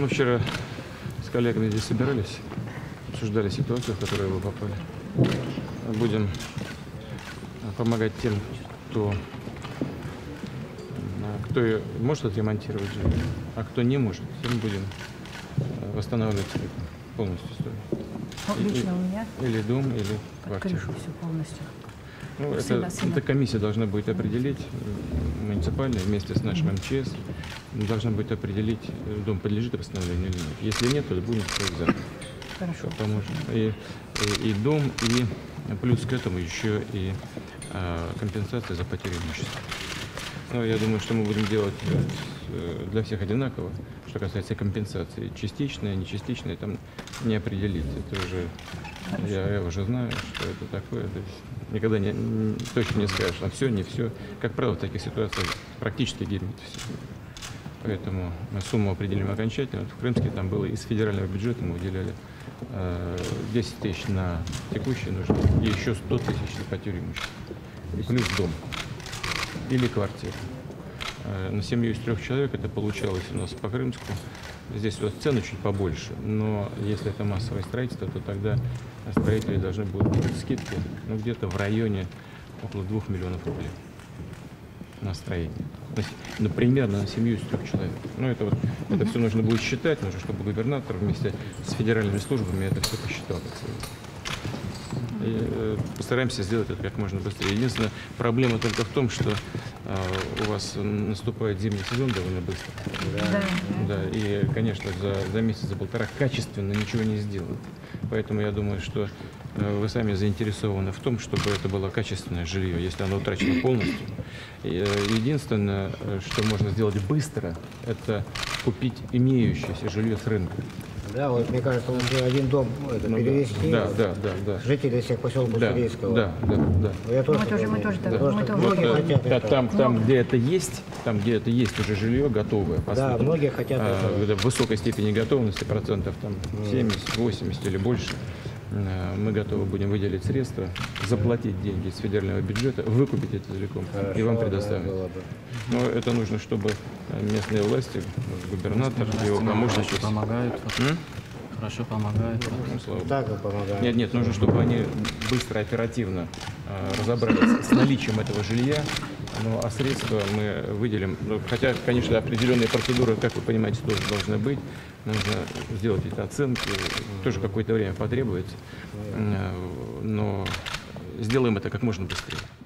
Мы вчера с коллегами здесь собирались, обсуждали ситуацию, в которую вы попали. Будем помогать тем, кто может отремонтировать жилье, а кто не может, тем будем восстанавливать полностью историю. Лично у меня или дом, или под квартиру. крышу все полностью. Ну, эта комиссия должна будет определить, муниципальная, вместе с нашим МЧС, должна будет определить, дом подлежит восстановлению или нет. Если нет, то будем строить завтра. Хорошо. Поможем. И дом, и плюс к этому еще и компенсация за потерю имущества. Но я думаю, что мы будем делать для всех одинаково. Что касается компенсации, частичная, нечастичная, там не определить. Это уже я уже знаю, что это такое. То есть никогда точно не скажешь, а все, не все. Как правило, в таких ситуациях практически гибнет все. Поэтому мы сумму определим окончательно. Вот в Крымске там было из федерального бюджета мы выделяли 10 тысяч на текущие нужды и еще 100 тысяч на потерю имущества. И плюс дом или квартира. На семью из 3 человек это получалось у нас по Крымску. Здесь вот цены чуть побольше, но если это массовое строительство, то тогда строители должны будут делать скидки, ну, где-то в районе около 2 миллионов рублей на строение. Ну, примерно на семью из 3 человек. Ну, это все нужно будет считать, нужно, чтобы губернатор вместе с федеральными службами это все посчитал. И постараемся сделать это как можно быстрее. Единственная проблема только в том, что у вас наступает зимний сезон довольно быстро. Да. И, конечно, за месяц, за полтора качественно ничего не сделают. Поэтому я думаю, что вы сами заинтересованы в том, чтобы это было качественное жилье, если оно утрачено полностью. Единственное, что можно сделать быстро, это купить имеющееся жилье с рынка. Да, вот мне кажется, лучше один дом перевести. Да. Жители всех поселков Сурийского. Да. Я тоже Мы тоже так. многие хотят там, где это есть, уже жилье готовое. Да, многие хотят в высокой степени готовности, процентов там 70-80 или больше. Мы готовы будем выделить средства, заплатить деньги из федерального бюджета, выкупить это целиком и вам предоставить. Но это нужно, чтобы местные власти, губернатор, его помощники помогают. Хорошо помогают. Так помогают. Нет, нужно, чтобы они быстро, оперативно разобрались с наличием этого жилья. Ну, а средства мы выделим. Хотя, конечно, определенные процедуры, как вы понимаете, тоже должны быть. Нужно сделать эти оценки. Тоже какое-то время потребуется. Но сделаем это как можно быстрее.